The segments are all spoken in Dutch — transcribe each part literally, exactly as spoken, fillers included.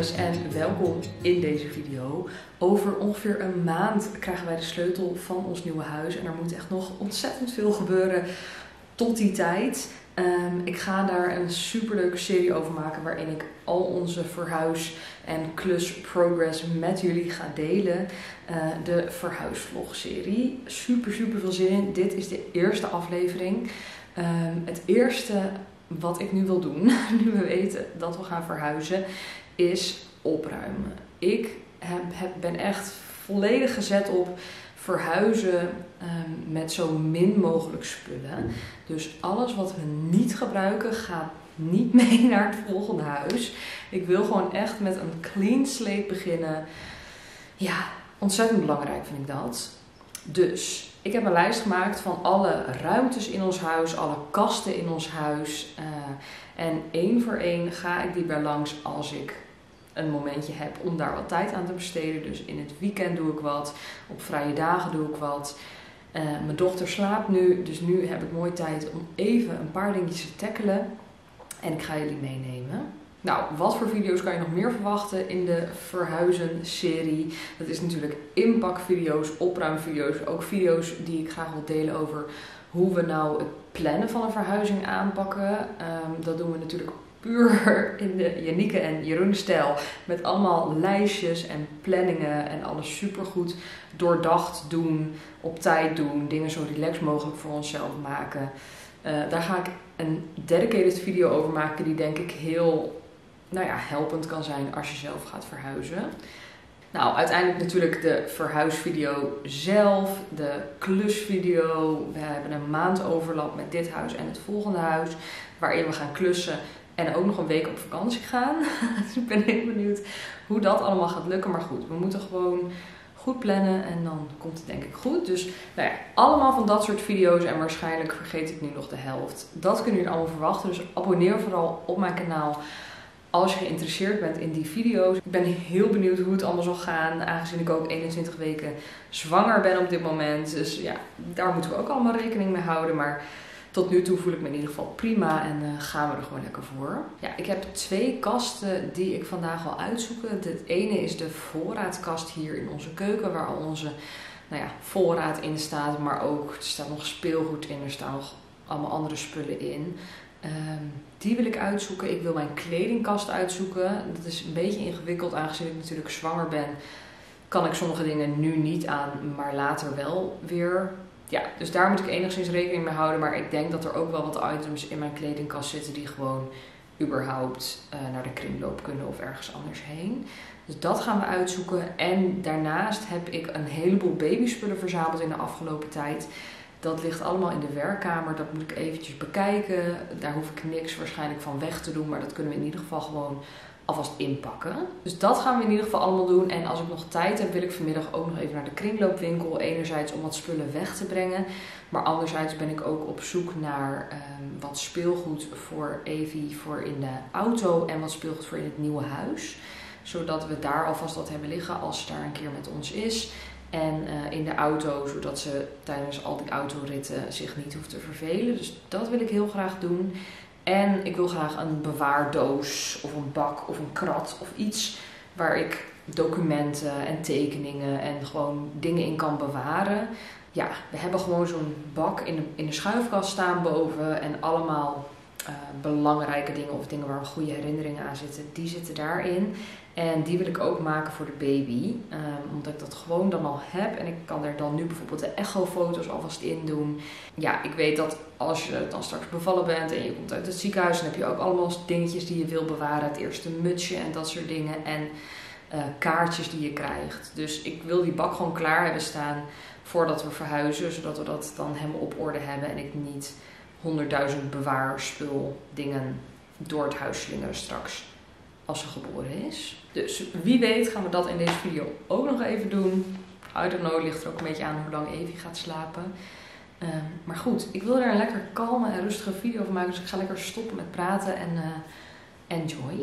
dames en welkom in deze video. Over ongeveer een maand krijgen wij de sleutel van ons nieuwe huis en er moet echt nog ontzettend veel gebeuren tot die tijd. Um, ik ga daar een superleuke serie over maken waarin ik al onze verhuis- en klus-progress met jullie ga delen. Uh, de verhuisvlog-serie. Super, super veel zin in. Dit is de eerste aflevering. Um, het eerste wat ik nu wil doen, nu we weten dat we gaan verhuizen, is opruimen. Ik heb, heb, ben echt volledig gezet op verhuizen um, met zo min mogelijk spullen. Dus alles wat we niet gebruiken gaat niet mee naar het volgende huis. Ik wil gewoon echt met een clean slate beginnen. Ja, ontzettend belangrijk vind ik dat. Dus ik heb een lijst gemaakt van alle ruimtes in ons huis, alle kasten in ons huis. Uh, en één voor één ga ik die bij langs als ik een momentje heb om daar wat tijd aan te besteden. Dus in het weekend doe ik wat, op vrije dagen doe ik wat. Uh, mijn dochter slaapt nu, dus nu heb ik mooi tijd om even een paar dingetjes te tackelen. En ik ga jullie meenemen. Nou, wat voor video's kan je nog meer verwachten in de verhuizen-serie? Dat is natuurlijk inpakvideo's, opruimvideo's, ook video's die ik graag wil delen over hoe we nou het plannen van een verhuizing aanpakken. Um, dat doen we natuurlijk puur in de Janieke en Jeroen stijl. Met allemaal lijstjes en planningen en alles supergoed doordacht doen, op tijd doen, dingen zo relaxed mogelijk voor onszelf maken. Uh, daar ga ik een dedicated video over maken die denk ik heel nou ja, helpend kan zijn als je zelf gaat verhuizen. Nou, uiteindelijk natuurlijk de verhuisvideo zelf, de klusvideo. We hebben een maand overlap met dit huis en het volgende huis, waarin we gaan klussen en ook nog een week op vakantie gaan. Dus ik ben heel benieuwd hoe dat allemaal gaat lukken. Maar goed, we moeten gewoon goed plannen en dan komt het denk ik goed. Dus nou ja, allemaal van dat soort video's en waarschijnlijk vergeet ik nu nog de helft. Dat kunnen jullie allemaal verwachten. Dus abonneer vooral op mijn kanaal als je geïnteresseerd bent in die video's. Ik ben heel benieuwd hoe het allemaal zal gaan, aangezien ik ook eenentwintig weken zwanger ben op dit moment. Dus ja, daar moeten we ook allemaal rekening mee houden. Maar tot nu toe voel ik me in ieder geval prima en uh, gaan we er gewoon lekker voor. Ja, ik heb twee kasten die ik vandaag wil uitzoeken. Het ene is de voorraadkast hier in onze keuken, waar al onze nou ja, voorraad in staat. Maar ook, er staat nog speelgoed in, er staan nog allemaal andere spullen in. Um, die wil ik uitzoeken. Ik wil mijn kledingkast uitzoeken. Dat is een beetje ingewikkeld, aangezien ik natuurlijk zwanger ben. Kan ik sommige dingen nu niet aan, maar later wel weer. Ja, dus daar moet ik enigszins rekening mee houden. Maar ik denk dat er ook wel wat items in mijn kledingkast zitten die gewoon überhaupt uh, naar de kringloop kunnen of ergens anders heen. Dus dat gaan we uitzoeken. En daarnaast heb ik een heleboel babyspullen verzameld in de afgelopen tijd. Dat ligt allemaal in de werkkamer. Dat moet ik eventjes bekijken. Daar hoef ik niks waarschijnlijk van weg te doen. Maar dat kunnen we in ieder geval gewoon alvast inpakken. Dus dat gaan we in ieder geval allemaal doen. En als ik nog tijd heb, wil ik vanmiddag ook nog even naar de kringloopwinkel. Enerzijds om wat spullen weg te brengen. Maar anderzijds ben ik ook op zoek naar um, wat speelgoed voor Evie voor in de auto. En wat speelgoed voor in het nieuwe huis. Zodat we daar alvast wat hebben liggen als ze daar een keer met ons is. En uh, in de auto, zodat ze tijdens al die autoritten zich niet hoeft te vervelen. Dus dat wil ik heel graag doen. En ik wil graag een bewaardoos of een bak of een krat of iets waar ik documenten en tekeningen en gewoon dingen in kan bewaren. Ja, we hebben gewoon zo'n bak in de, in de schuifkast staan boven en allemaal uh, belangrijke dingen of dingen waar goede herinneringen aan zitten, die zitten daarin. En die wil ik ook maken voor de baby. Um, omdat ik dat gewoon dan al heb. En ik kan er dan nu bijvoorbeeld de echofoto's alvast in doen. Ja, ik weet dat als je dan straks bevallen bent en je komt uit het ziekenhuis, dan heb je ook allemaal dingetjes die je wil bewaren. Het eerste mutsje en dat soort dingen. En uh, kaartjes die je krijgt. Dus ik wil die bak gewoon klaar hebben staan voordat we verhuizen. Zodat we dat dan helemaal op orde hebben. En ik niet honderdduizend bewaarspul dingen door het huis slingeren straks als ze geboren is. Dus wie weet gaan we dat in deze video ook nog even doen. I don't know, ligt er ook een beetje aan hoe lang Evie gaat slapen. Um, maar goed, ik wil er een lekker kalme en rustige video van maken. Dus ik ga lekker stoppen met praten en uh, enjoy.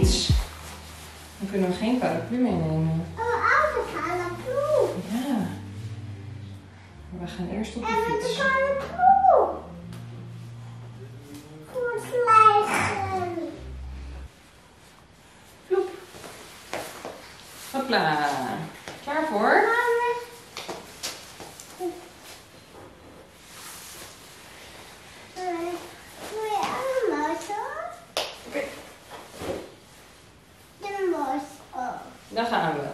fiets. Dan kunnen we geen paraplu meenemen. Oh, oude paraplu. Ja. Maar we gaan eerst op de En met fiets. de paraplu. Voor het vliegen. Ploep. Hopla. Klaar voor? Doe je aan de motor? Oké. De motor. Daar gaan we.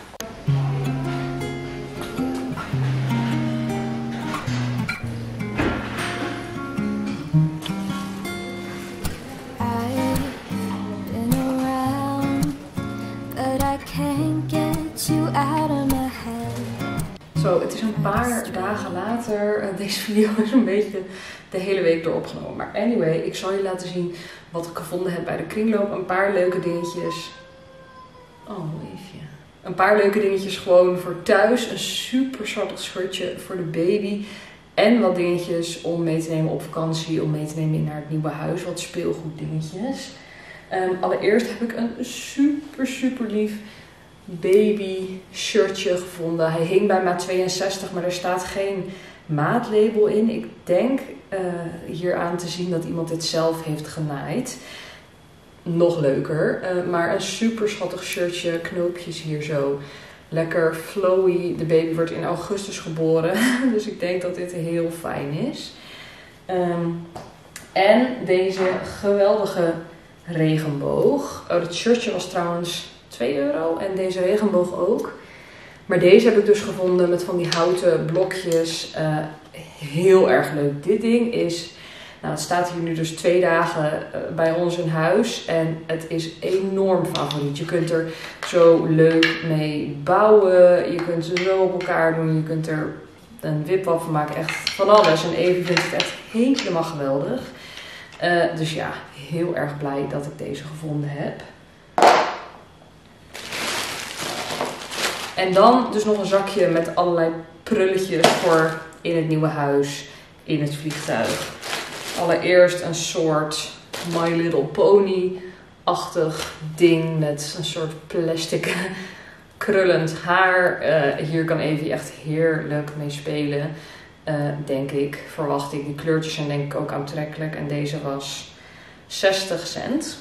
Zo, het is een paar dagen later. Deze video is een beetje de hele week door opgenomen. Maar anyway, ik zal je laten zien wat ik gevonden heb bij de kringloop. Een paar leuke dingetjes. Oh, liefje. Een paar leuke dingetjes gewoon voor thuis. Een super schattig shirtje voor de baby. En wat dingetjes om mee te nemen op vakantie. Om mee te nemen naar het nieuwe huis. Wat speelgoed dingetjes. Um, allereerst heb ik een super super lief baby shirtje gevonden. Hij hing bij maat tweeënzestig, maar er staat geen maatlabel in. Ik denk uh, hier aan te zien dat iemand dit zelf heeft genaaid. Nog leuker. Uh, maar een super schattig shirtje. Knoopjes hier zo. Lekker flowy. De baby wordt in augustus geboren. Dus ik denk dat dit heel fijn is. Um, en deze geweldige regenboog. Oh, dat shirtje was trouwens twee euro. En deze regenboog ook. Maar deze heb ik dus gevonden met van die houten blokjes. Uh, heel erg leuk. Dit ding is... Nou, het staat hier nu dus twee dagen uh, bij ons in huis. En het is enorm favoriet. Je kunt er zo leuk mee bouwen. Je kunt ze zo op elkaar doen. Je kunt er een wipwap van maken. Echt van alles. En Evie vindt het echt helemaal geweldig. Uh, dus ja, heel erg blij dat ik deze gevonden heb. En dan dus nog een zakje met allerlei prulletjes voor in het nieuwe huis, in het vliegtuig. Allereerst een soort My Little Pony-achtig ding met een soort plastic krullend haar. Uh, hier kan Evie echt heerlijk mee spelen, uh, denk ik, verwacht ik. Die kleurtjes zijn denk ik ook aantrekkelijk en deze was zestig cent.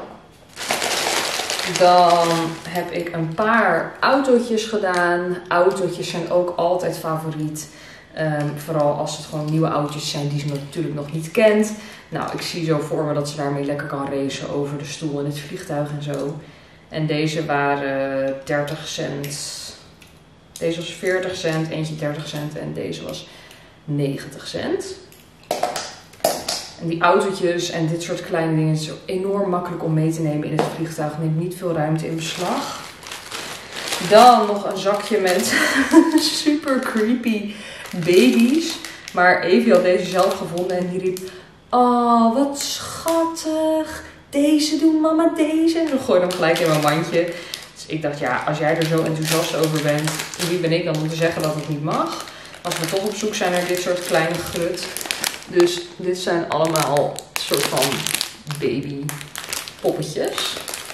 Dan heb ik een paar autootjes gedaan. Autootjes zijn ook altijd favoriet. Um, vooral als het gewoon nieuwe autootjes zijn die ze natuurlijk nog niet kent. Nou, ik zie zo voor me dat ze daarmee lekker kan racen over de stoel in het vliegtuig en zo. En deze waren dertig cent. Deze was veertig cent, eentje dertig cent en deze was negentig cent. En die autootjes en dit soort kleine dingen is enorm makkelijk om mee te nemen in het vliegtuig. Neemt niet veel ruimte in beslag. Dan nog een zakje met super creepy baby's. Maar Evie had deze zelf gevonden en die riep: oh, wat schattig. Deze doen mama, deze. En dan gooi ik hem gelijk in mijn mandje. Dus ik dacht, ja, als jij er zo enthousiast over bent, wie ben ik dan om te zeggen dat het niet mag? Als we toch op zoek zijn naar dit soort kleine grut. Dus dit zijn allemaal soort van baby poppetjes.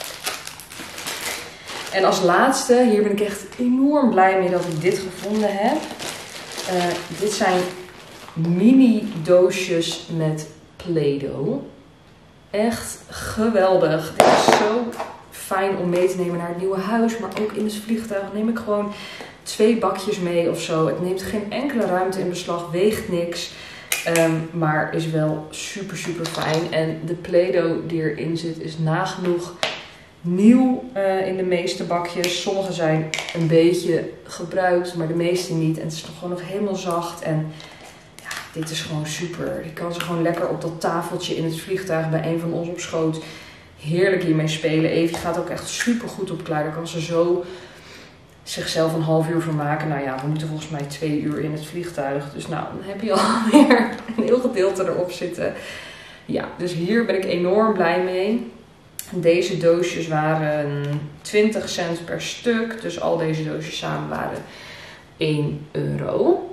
En als laatste, hier ben ik echt enorm blij mee dat ik dit gevonden heb. Uh, dit zijn mini doosjes met Play-Doh. Echt geweldig. Dit is zo fijn om mee te nemen naar het nieuwe huis. Maar ook in het vliegtuig neem ik gewoon twee bakjes mee of zo. Het neemt geen enkele ruimte in beslag, weegt niks. Um, maar is wel super super fijn. En de Play-Doh die erin zit is nagenoeg nieuw uh, in de meeste bakjes. Sommige zijn een beetje gebruikt, maar de meeste niet. En het is nog gewoon nog helemaal zacht. En ja, dit is gewoon super. Je kan ze gewoon lekker op dat tafeltje in het vliegtuig bij een van ons op schoot heerlijk hiermee spelen. Evie gaat ook echt super goed op klei. Daar kan ze zo zichzelf een half uur van maken. Nou ja, we moeten volgens mij twee uur in het vliegtuig. Dus nou, dan heb je alweer een heel gedeelte erop zitten. Ja, dus hier ben ik enorm blij mee. Deze doosjes waren twintig cent per stuk. Dus al deze doosjes samen waren één euro.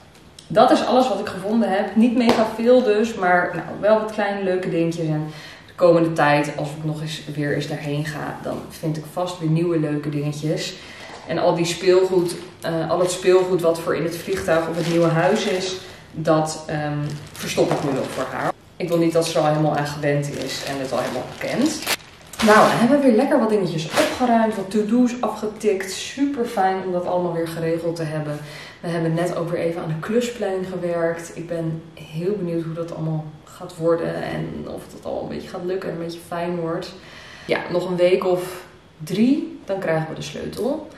Dat is alles wat ik gevonden heb. Niet mega veel dus, maar nou, wel wat kleine leuke dingetjes. En komende tijd, als ik nog eens weer eens daarheen ga, dan vind ik vast weer nieuwe leuke dingetjes. En al die speelgoed, uh, al het speelgoed wat voor in het vliegtuig of het nieuwe huis is, dat um, verstop ik nu nog voor haar. Ik wil niet dat ze er al helemaal aan gewend is en het al helemaal kent. Nou, dan hebben we weer lekker wat dingetjes opgeruimd, wat to-do's afgetikt. Super fijn om dat allemaal weer geregeld te hebben. We hebben net ook weer even aan de klusplanning gewerkt. Ik ben heel benieuwd hoe dat allemaal gaat worden en of het allemaal een beetje gaat lukken en een beetje fijn wordt. Ja, nog een week of drie, dan krijgen we de sleutel.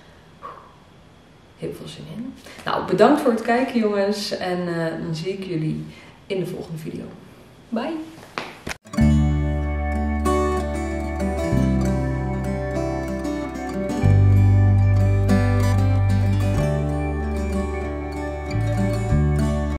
Heel veel zin in. Nou, bedankt voor het kijken jongens en uh, dan zie ik jullie in de volgende video. Bye!